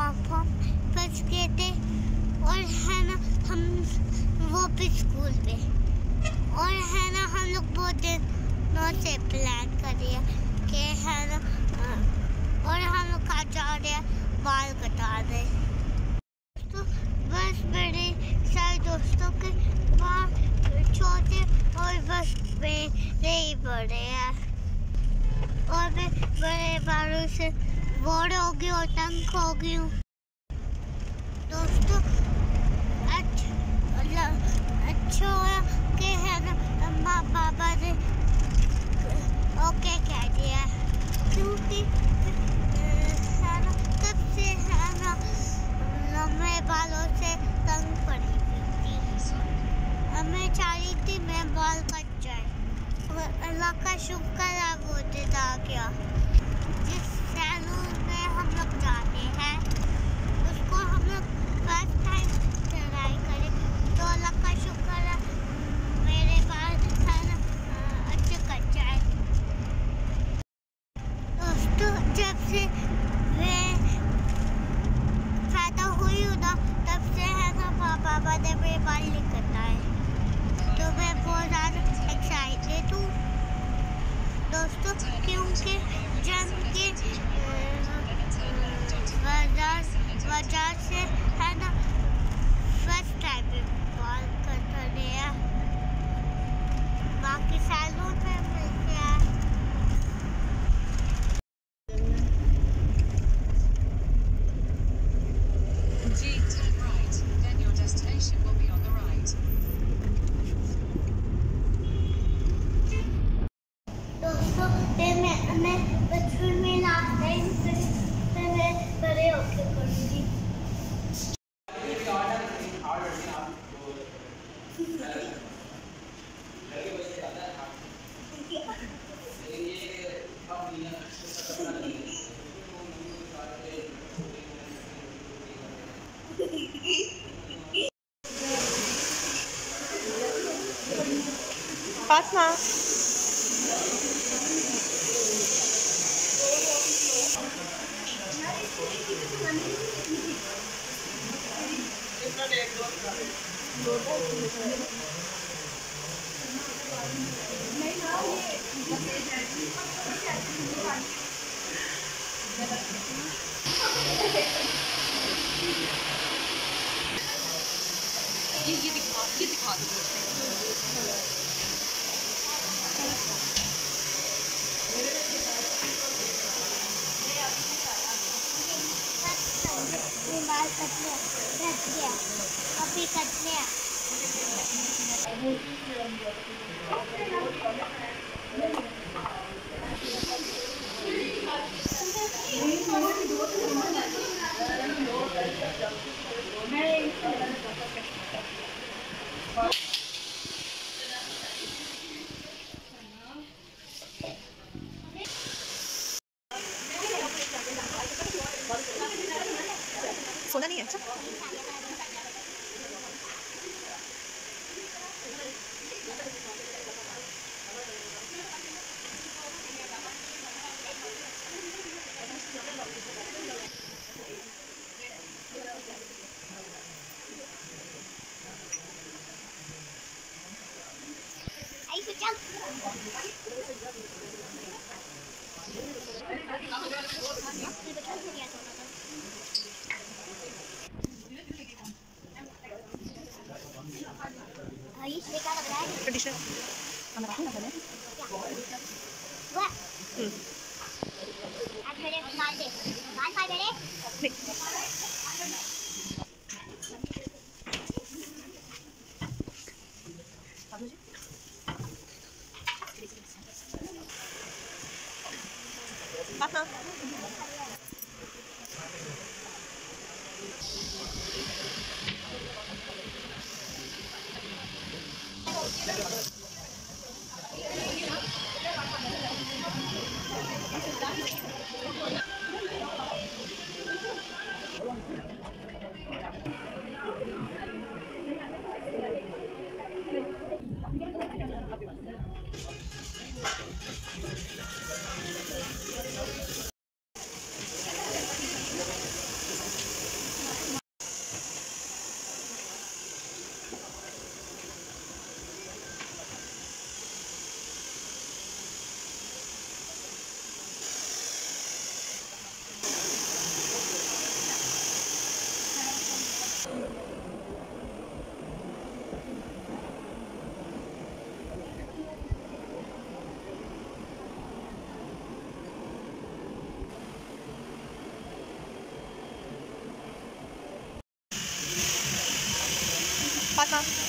पापा फंस गए थे और है ना हम वो भी स्कूल पे, और है ना हम लोग बहुत दिनों से प्लान कर रहे हैं कि है ना और हम लोग कहाँ जा रहे हैं, बाल कटा रहे। तो बस बड़े सारे दोस्तों के बाल छोटे और बस मेरे ही बड़े हैं और मैं बड़े बालों से बोर हो गई और तंग हो गई हूँ। दोस्तों अच्छा हुआ कि है ना अम्मा पापा ने ओके कह दिया, क्योंकि है ना तब से है ना लंबे बालों से तंग पड़ी थी। मैं चाह रही थी मैं बाल कट जाए, अल्लाह का शुक्र है वो दिन आ गया। जिस सैलून में हम लोग जाते हैं उसको हम लोग फर्स्ट टाइम ट्राई करें तो अल्लाह का शुक्र है मेरे बाल है ना अच्छे कट जाए। दोस्तों जब से मैं पैदा हुई हूँ ना तब से है ना पापा ने मेरे बाल नहीं कटाए, तो मैं बहुत ज़्यादा एक्साइटेड हूँ दोस्तों, क्योंकि जन्म के वजह से है ना फर्स्ट टाइम में बाल कट रहे हैं, बाकी सैलून में मिलते हैं। जी, turn right, then your destination will be on the right. दोस्तों मैं बचपन में लास्ट टाइम फिर मैं बड़े होके करूँगी। Fatma. ये दिखा दो। बाल कट गया अभी कट गया। सोना नहीं है अच्छा। ये क्या लग रहा है? ट्रेडिशनल हमारा ना है वाह आज मेरे बाल दे बाल मेरे Fatma. पास